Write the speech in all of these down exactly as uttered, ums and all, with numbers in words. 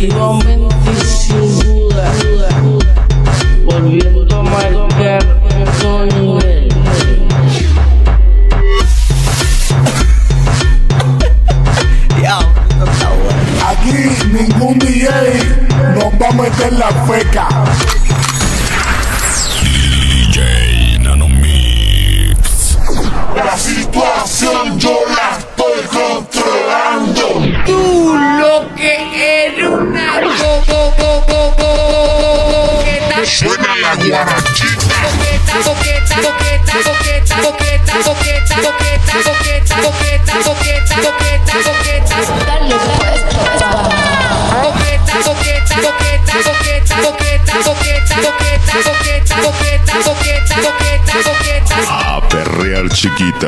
definitivamente y sin duda, volviendo a marcar otro nivel. Aquí ningún D J nos va a meter la feca. D J Nano Mix. La situación yo la estoy controlando. Tú lo que eres una go go go go go go. Suena la guarachita. Coqueta, coqueta, coqueta, coqueta, coqueta, coqueta, coqueta, coqueta, coqueta, coqueta, coqueta, coqueta. Dale coqueta, coqueta, coqueta, coqueta, coqueta, coqueta, coqueta, coqueta, coqueta, coqueta, coqueta, coqueta. A perrear, chiquita.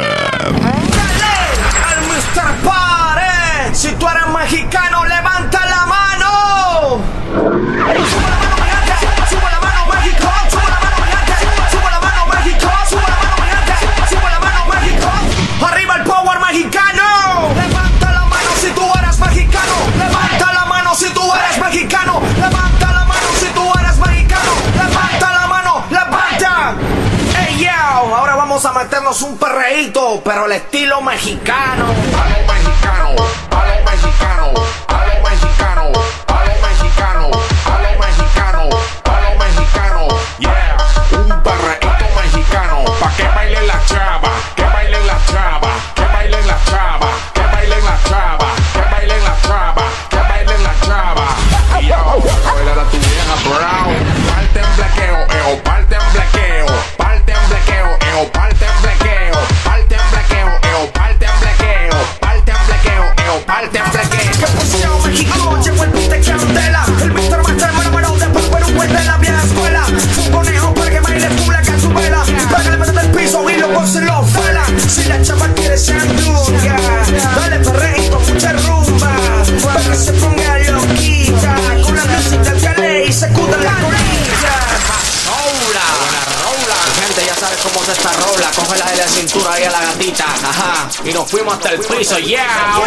Al mister Pare, si tú eres mexicano, levanta la mano. Sube la mano, mi gente. Sube la mano, México. Sube la mano, mi gente. Sube la mano, México. Sube la mano, mi gente. Sube la mano, México. Arriba el power mexicano. Levanta la mano si tú eres mexicano. Levanta la mano si tú eres mexicano. Levanta la mano si tú eres mexicano. Levanta la mano, levanta. Ey, yo, ahora vamos a meternos un perreíto, pero al estilo mexicano. A lo mexicano, a lo mexicano, a lo mexicano, a lo mexicano, a lo mexicano, a lo mexicano. Yeah, un perreíto mexicano, pa' que bailen la chava, que bailen la chava, que bailen la chava, que bailen la chava, que bailen la chava, que bailen la chava. Y yo, a bailar a tu vieja brown, parte en blequeo, eo, parte en blequeo, parte en blequeo, eo, parte en blequeo, parte en blequeo, eo, parte en blequeo, parte en blequeo, eo, parte en blequeo. ¿Qué pasó, México? Llegó el beat de candela. El mister Master me enamoró de Papá un buen de la vieja escuela. Un conejo para que baile tú la cazuela. Para que le metas el piso y luego se lo fuela. Si la chava quiere sandunga, dale perreito, mucha rumba. Para que se ponga loquita. Con la música al cale y se cuda la colita. Rola, rola, gente, ya sabes cómo se está rola. Cógela de la cintura ahí a la gatita, ajá. Y nos fuimos hasta el piso, yeah.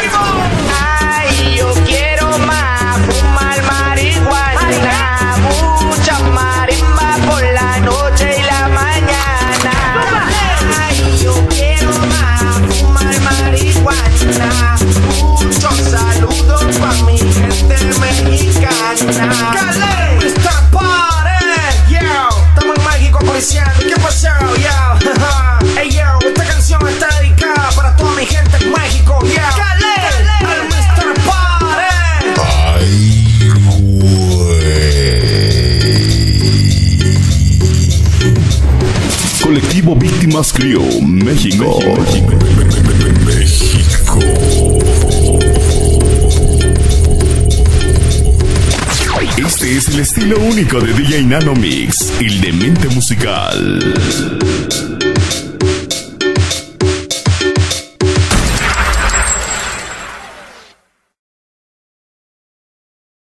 Ay, yo quiero más, fumar marihuana, mucha marimba por la noche y la mañana. Ay, yo quiero más, fumar marihuana, muchos saludos pa' mi gente mexicana. ¡Cale! mister Pare, yo, estamos en México apreciando. ¿Qué pasó, yo? Hey, yo, esta canción está dedicada para toda mi gente en México, yo. ¡Cale! Al mister Pare. Ay, güey. Colectivo Víctimas Crew, México. México. Este es el estilo único de D J Nano Mix, el demente musical.